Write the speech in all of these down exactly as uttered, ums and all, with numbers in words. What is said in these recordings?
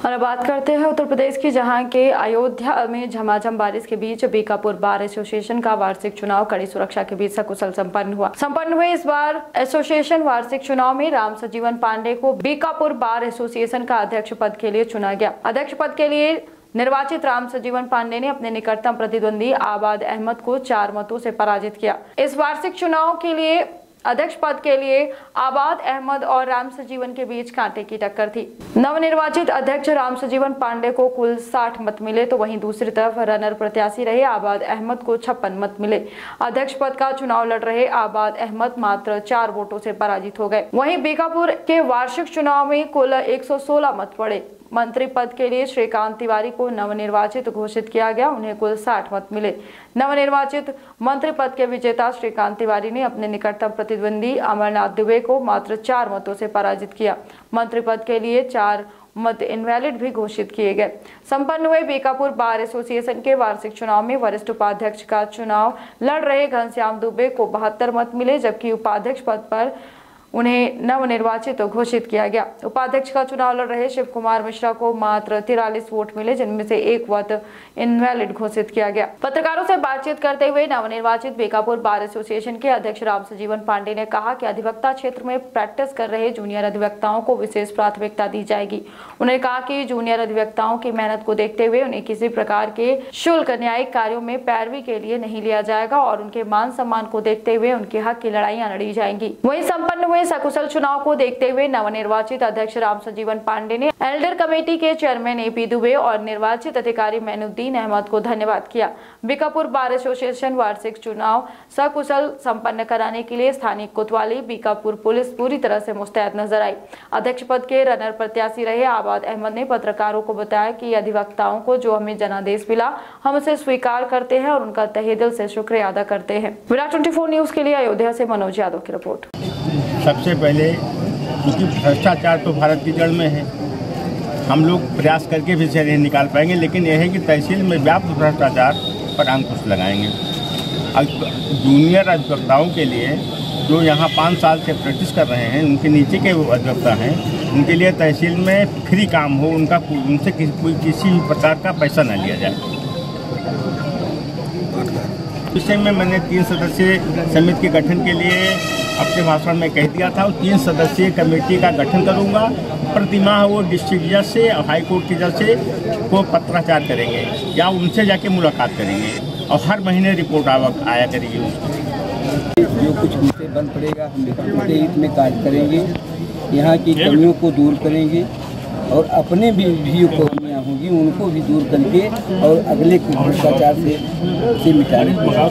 और अब बात करते हैं उत्तर प्रदेश की, जहां के अयोध्या में झमाझम बारिश के बीच बीकापुर बार एसोसिएशन का वार्षिक चुनाव कड़ी सुरक्षा के बीच सकुशल संपन्न हुआ। संपन्न हुए इस बार एसोसिएशन वार्षिक चुनाव में राम सजीवन पांडे को बीकापुर बार एसोसिएशन का अध्यक्ष पद के लिए चुना गया। अध्यक्ष पद के लिए निर्वाचित राम सजीवन पांडे ने अपने निकटतम प्रतिद्वंदी आबाद अहमद को चार मतों से पराजित किया। इस वार्षिक चुनाव के लिए अध्यक्ष पद के लिए आबाद अहमद और राम सजीवन के बीच कांटे की टक्कर थी। नवनिर्वाचित अध्यक्ष राम सजीवन पांडे को कुल साठ मत मिले, तो वहीं दूसरी तरफ रनर प्रत्याशी रहे आबाद अहमद को छप्पन मत मिले। अध्यक्ष पद का चुनाव लड़ रहे आबाद अहमद मात्र चार वोटों से पराजित हो गए। वहीं बीकापुर के वार्षिक चुनाव में कुल एक सौ सोलह मत पड़े। मंत्री पद के लिए श्रीकांत तिवारी को नवनिर्वाचित घोषित किया गया, उन्हें कुल साठ मत मिले। नवनिर्वाचित मंत्री पद के विजेता श्रीकांत तिवारी ने अपने निकटतम प्रतिद्वंदी अमरनाथ दुबे को मात्र चार मतों से पराजित किया। मंत्री पद के लिए चार मत इनवैलिड भी घोषित किए गए। संपन्न हुए बीकापुर बार एसोसिएशन के वार्षिक चुनाव में वरिष्ठ उपाध्यक्ष का चुनाव लड़ रहे घनश्याम दुबे को बहत्तर मत मिले, जबकि उपाध्यक्ष पद पर उन्हें नवनिर्वाचित तो घोषित किया गया। उपाध्यक्ष का चुनाव लड़ रहे शिव कुमार मिश्रा को मात्र तिरालीस वोट मिले, जिनमें से एक वोट इनवैलिड घोषित किया गया। पत्रकारों से बातचीत करते हुए नवनिर्वाचित बीकापुर बार एसोसिएशन के अध्यक्ष राम सजीवन पांडे ने कहा कि अधिवक्ता क्षेत्र में प्रैक्टिस कर रहे जूनियर अधिवक्ताओं को विशेष प्राथमिकता दी जाएगी। उन्होंने कहा कि जूनियर अधिवक्ताओं की मेहनत को देखते हुए उन्हें किसी प्रकार के शुल्क न्यायिक कार्यों में पैरवी के लिए नहीं लिया जाएगा और उनके मान सम्मान को देखते हुए उनके हक की लड़ाइयां लड़ी जाएंगी। वहीं संपन्न हुए सकुशल चुनाव को देखते हुए नवनिर्वाचित अध्यक्ष राम सजीवन पांडे ने एल्डर कमेटी के चेयरमैन एपी दुबे और निर्वाचित अधिकारी मैनुद्दीन अहमद को धन्यवाद किया। बीकापुर बार एसोसिएशन वार्षिक चुनाव सकुशल संपन्न कराने के लिए स्थानीय कोतवाली बीकापुर पुलिस पूरी तरह से मुस्तैद नजर आई। अध्यक्ष पद के रनर प्रत्याशी रहे आबाद अहमद ने पत्रकारों को बताया कि अधिवक्ताओं को जो हमें जनादेश मिला, हम उसे स्वीकार करते हैं और उनका तहे दिल से शुक्रिया अदा करते हैं। विराट ट्वेंटी फोर न्यूज के लिए अयोध्या से मनोज यादव की रिपोर्ट। सबसे पहले क्योंकि भ्रष्टाचार तो भारत की जड़ में है, हम लोग प्रयास करके भी इसे नहीं निकाल पाएंगे, लेकिन यह है कि तहसील में व्याप्त भ्रष्टाचार पर अंकुश लगाएंगे। जूनियर अधिवक्ताओं के लिए जो यहाँ पाँच साल से प्रैक्टिस कर रहे हैं, उनके नीचे के वो अधिवक्ता हैं, उनके लिए तहसील में फ्री काम हो, उनका उनसे किसी कोई किसी भी प्रकार का पैसा न लिया जाए। विषय में मैंने तीन सदस्यीय समिति के गठन के लिए अपने भाषण में कह दिया था। तीन सदस्यीय कमेटी का गठन करूंगा। प्रतिमाह वो डिस्ट्रिक्ट जज से और हाई कोर्ट के जज से को पत्राचार करेंगे या उनसे जाके मुलाकात करेंगे और हर महीने रिपोर्ट आया करेगी। जो कुछ मुझसे बन पड़ेगा हम उनके हित में कार्य करेंगे, यहाँ की कमियों को दूर करेंगे और अपने भी भी कमियाँ होंगी उनको भी दूर करके और अगले भ्रष्टाचार से से मिटाने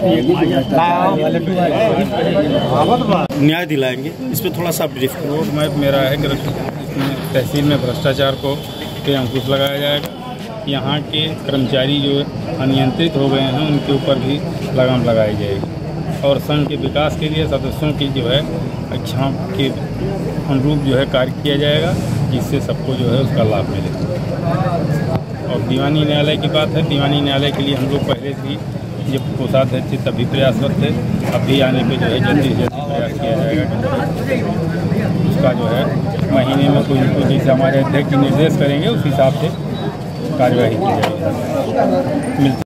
न्याय दिलाएंगे। इस पर थोड़ा सा ब्रीफ करो। रोड मैप मेरा है कि तहसील में भ्रष्टाचार को पे अंकुश लगाया जाएगा। यहाँ के कर्मचारी जो अनियंत्रित हो गए हैं उनके ऊपर भी लगाम लगाई जाएगी और संघ के विकास के लिए सदस्यों की जो है इच्छाओं के अनुरूप जो है कार्य किया जाएगा, जिससे सबको जो है उसका लाभ मिले। और दीवानी न्यायालय की बात है, दीवानी न्यायालय के लिए हम लोग पहले से ही जब कोषाध्यक्ष थे तभी प्रयासरत थे, अब भी आने पे जो है जल्दी से जल्दी प्रयास किया जाएगा। उसका जो है महीने में कोई कोई जैसे हमारे अध्यक्ष निर्देश करेंगे उस हिसाब से कार्यवाही की जाएगी।